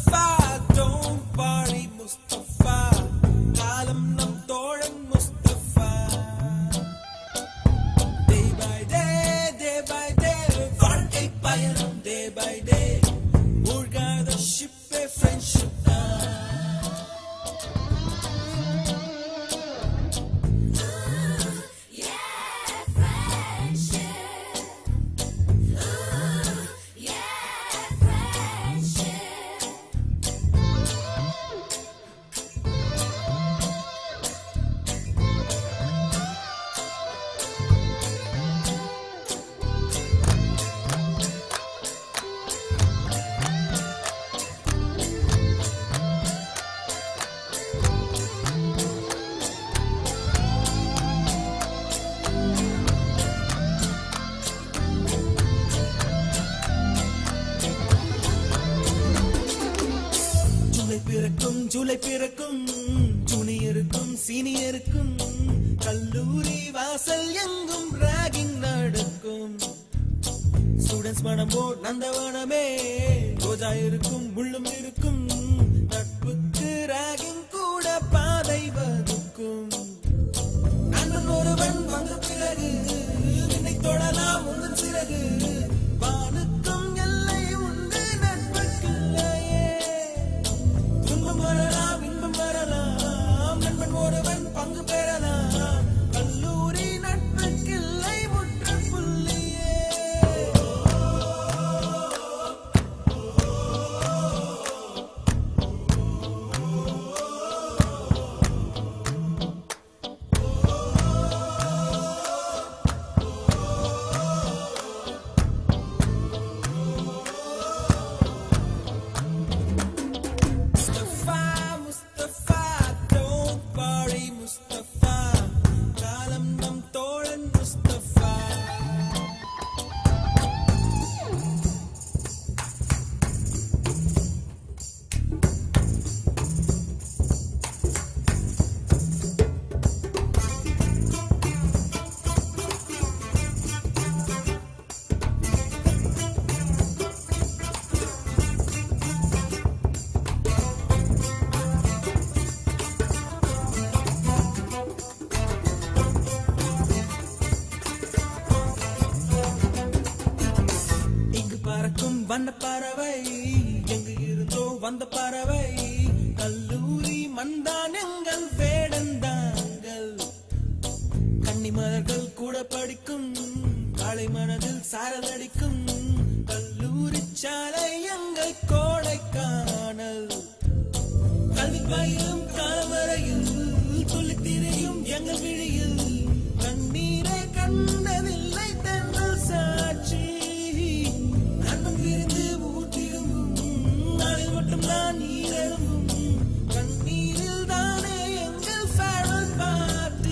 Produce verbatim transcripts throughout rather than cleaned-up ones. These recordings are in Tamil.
Mustafa, don't worry Mustafa, kalam nam tholan Mustafa. Day by day, day by day, வாழ்க்கை பயணம் day by day, மூழ்காத ஷிப்பே friendship தான். ஜூலை பிறக்கும் ஜூனியருக்கும் சீனியருக்கும் கல்லூரி வாசல் எங்கும் ராகிங் நடக்கும். ஸ்டூடெண்ட்ஸ் மனமோ நந்தவனமே, ரோஜா இருக்கும் முள்ளும் இருக்கும், நட்புக்கு ராகிங் கூட பாதை வகுக்கும். நண்பன் ஒருவன் வந்த பிறகு என்னை தொடலாம் உங்கள் சிறகு, வானுக்கும் எல்லை உண்டு நட்புக்குள்ளையே. துன்பம் வரலாம் இன்பம் வரலாம், நண்பன் ஒருவன் பங்கு பெறலாம், கல்லூரி நட்புக்கில்லை முற்றுப்புள்ளியே. வண்ண பறவை எங்கு இருந்தோ வந்த பறவை, கல்லூரி மண்தான் எங்கள் வேடந்தாங்கள். கன்னிமலர்கள் கூட படிக்கும், காலை மனதில் சாரல் அடிக்கும், கல்லூரி சாலை எங்கள் கோடைக்கானல். கல்வி பயிலும் காலவரையில் துள்ளித் திரியும் எங்கள் விழியில், கண்ணீரை கண்டதில்லை தென்றல் சாட்சி. விருந்து ஊற்றிருந்தும் நாளில் மட்டும் தான் நீரெழும்பும், கண்ணீரில் தானே எங்கள் farewell party.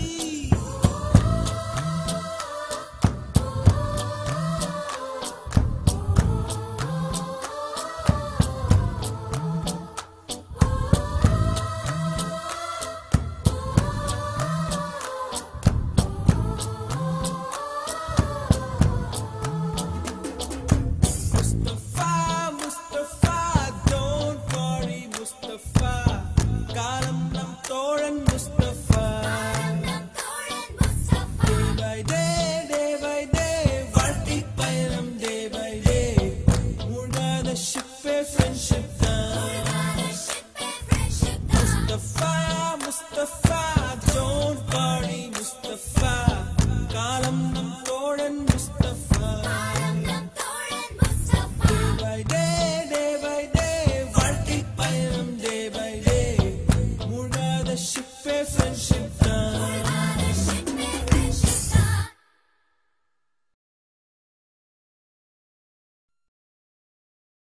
Friendship, Mustafa, Mustafa.